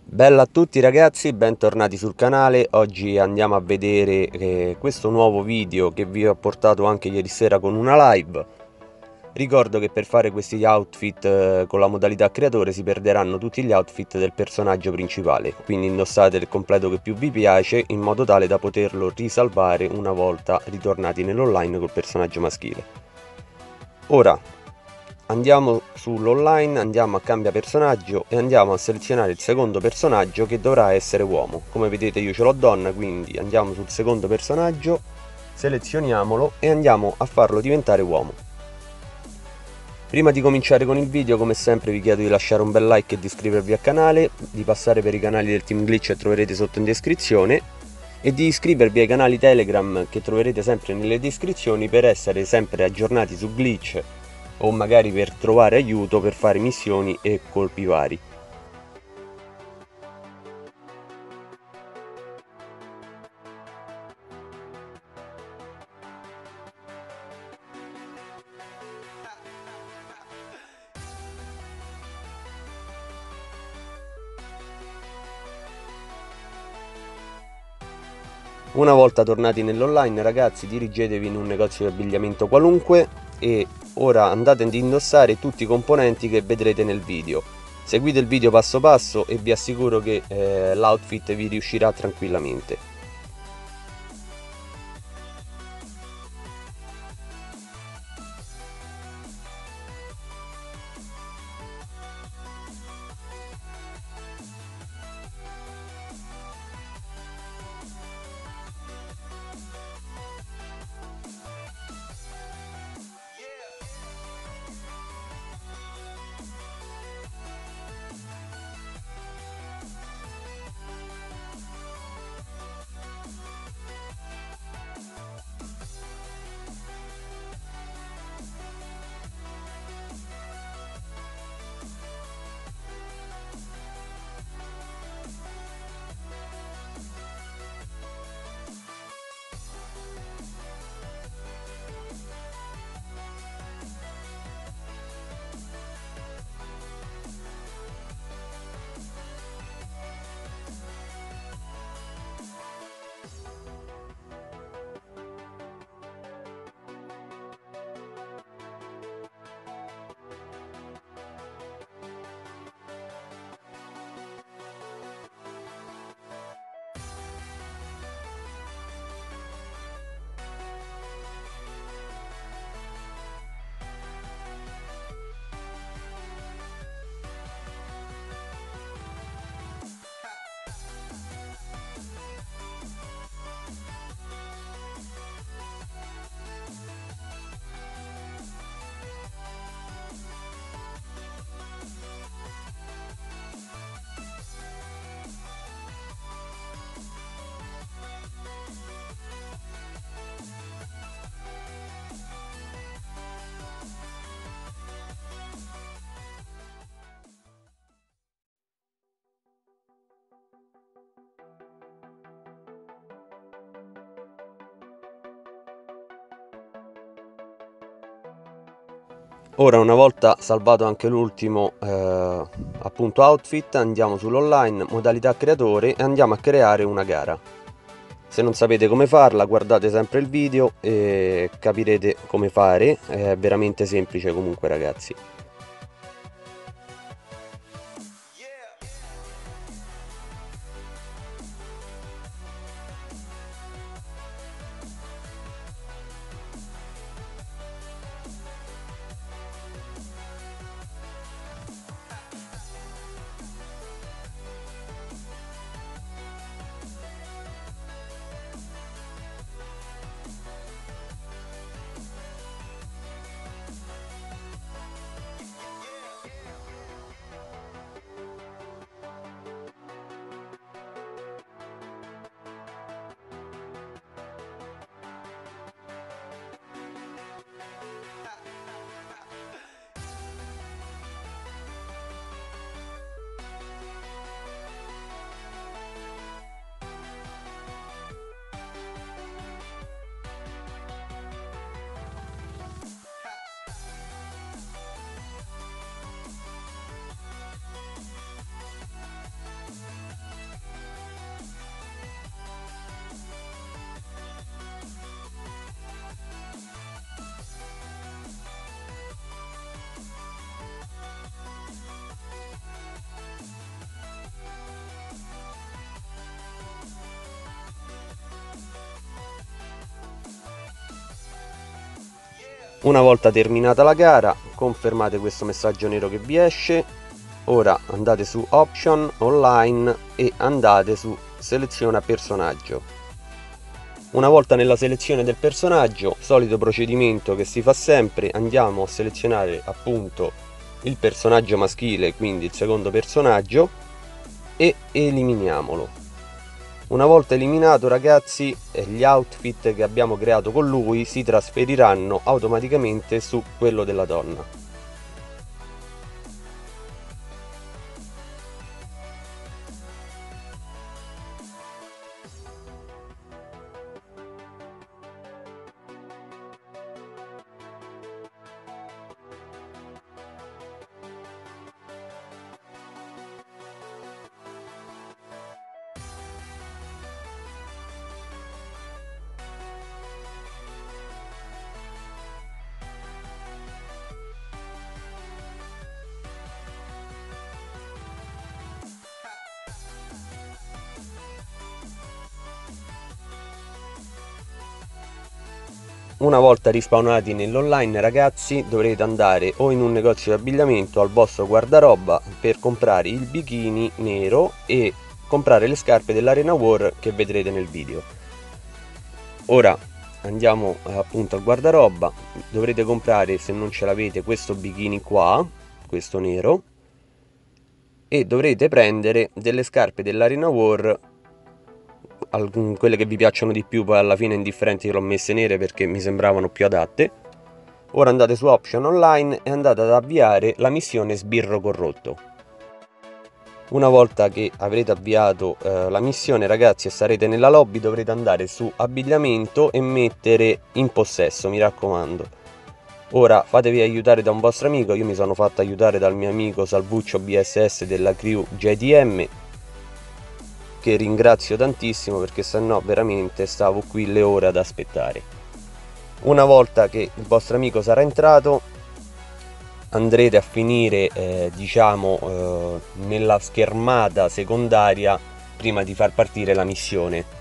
Bella a tutti ragazzi, bentornati sul canale. Oggi andiamo a vedere questo nuovo video che vi ho portato anche ieri sera con una live. Ricordo che per fare questi outfit con la modalità creatore si perderanno tutti gli outfit del personaggio principale, quindi indossate il completo che più vi piace in modo tale da poterlo risalvare una volta ritornati nell'online col personaggio maschile. Ora andiamo sull'online, andiamo a cambia personaggio e andiamo a selezionare il secondo personaggio che dovrà essere uomo. Come vedete io ce l'ho donna, quindi andiamo sul secondo personaggio, selezioniamolo e andiamo a farlo diventare uomo. Prima di cominciare con il video, come sempre vi chiedo di lasciare un bel like e di iscrivervi al canale, di passare per i canali del Team Glitch che troverete sotto in descrizione e di iscrivervi ai canali Telegram che troverete sempre nelle descrizioni per essere sempre aggiornati su Glitch o magari per trovare aiuto per fare missioni e colpi vari. Una volta tornati nell'online ragazzi, dirigetevi in un negozio di abbigliamento qualunque e ora andate ad indossare tutti i componenti che vedrete nel video. Seguite il video passo passo e vi assicuro che l'outfit vi riuscirà tranquillamente. Ora, una volta salvato anche l'ultimo appunto outfit, andiamo sull'online, modalità creatore e andiamo a creare una gara. Se non sapete come farla, guardate sempre il video e capirete come fare, è veramente semplice comunque ragazzi. Una volta terminata la gara, confermate questo messaggio nero che vi esce. Ora andate su Option, Online e andate su Seleziona personaggio. Una volta nella selezione del personaggio, solito procedimento che si fa sempre, andiamo a selezionare appunto il personaggio maschile, quindi il secondo personaggio, e eliminiamolo. Una volta eliminato, ragazzi, gli outfit che abbiamo creato con lui si trasferiranno automaticamente su quello della donna. Una volta rispawnati nell'online, ragazzi, dovrete andare o in un negozio di abbigliamento al vostro guardaroba per comprare il bikini nero e comprare le scarpe dell'Arena War che vedrete nel video. Ora andiamo appunto al guardaroba, dovrete comprare, se non ce l'avete, questo bikini qua, questo nero, e dovrete prendere delle scarpe dell'Arena War, quelle che vi piacciono di più. Poi alla fine è indifferente, io l'ho messe nere perché mi sembravano più adatte. Ora andate su Option Online e andate ad avviare la missione Sbirro Corrotto. Una volta che avrete avviato la missione, ragazzi, e sarete nella lobby, dovrete andare su abbigliamento e mettere in possesso, mi raccomando. Ora fatevi aiutare da un vostro amico, io mi sono fatto aiutare dal mio amico Salvuccio BSS della crew JDM, che ringrazio tantissimo, perché sennò veramente stavo qui le ore ad aspettare. Una volta che il vostro amico sarà entrato, andrete a finire diciamo nella schermata secondaria prima di far partire la missione.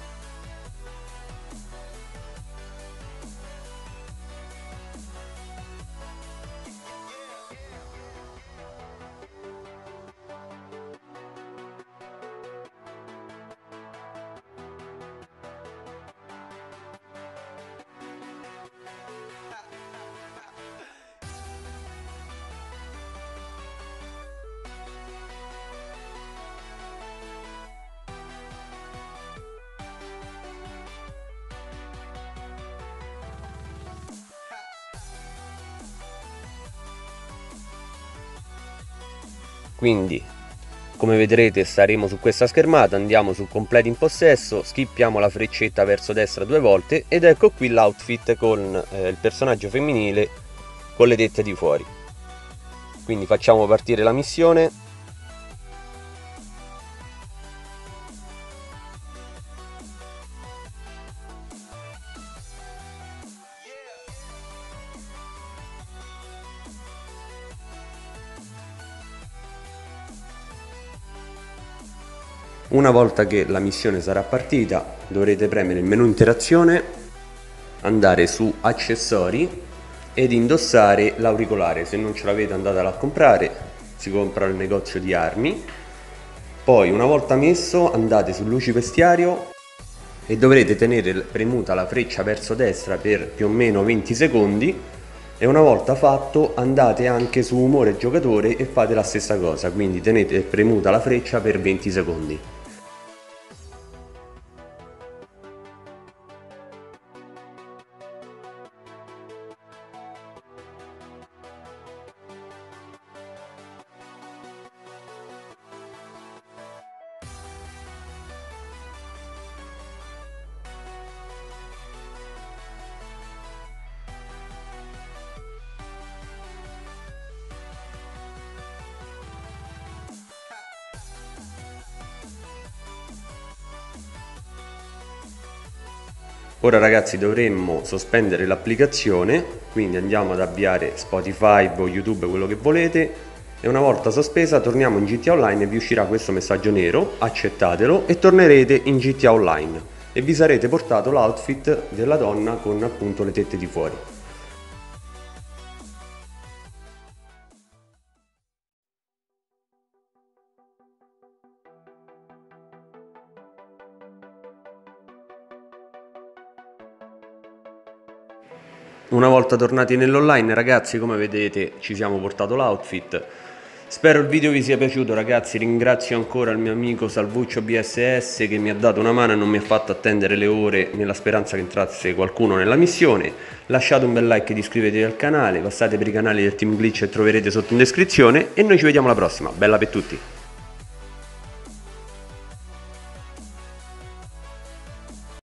Quindi, come vedrete, staremo su questa schermata, andiamo su completi in possesso, skippiamo la freccetta verso destra 2 volte ed ecco qui l'outfit con il personaggio femminile con le tette di fuori. Quindi facciamo partire la missione. Una volta che la missione sarà partita, dovrete premere il menu interazione, andare su accessori ed indossare l'auricolare. Se non ce l'avete, andatela a comprare, si compra al negozio di armi. Poi una volta messo, andate su luci vestiario e dovrete tenere premuta la freccia verso destra per più o meno 20 secondi, e una volta fatto andate anche su umore giocatore e fate la stessa cosa, quindi tenete premuta la freccia per 20 secondi. Ora, ragazzi, dovremmo sospendere l'applicazione, quindi andiamo ad avviare Spotify o YouTube, quello che volete, e una volta sospesa torniamo in GTA Online e vi uscirà questo messaggio nero, accettatelo e tornerete in GTA Online e vi sarete portato l'outfit della donna con appunto le tette di fuori. Una volta tornati nell'online, ragazzi, come vedete ci siamo portato l'outfit. Spero il video vi sia piaciuto, ragazzi. Ringrazio ancora il mio amico Salvuccio BSS che mi ha dato una mano e non mi ha fatto attendere le ore nella speranza che entrasse qualcuno nella missione. Lasciate un bel like ed iscrivetevi al canale, passate per i canali del Team Glitch e troverete sotto in descrizione, e noi ci vediamo alla prossima. Bella per tutti!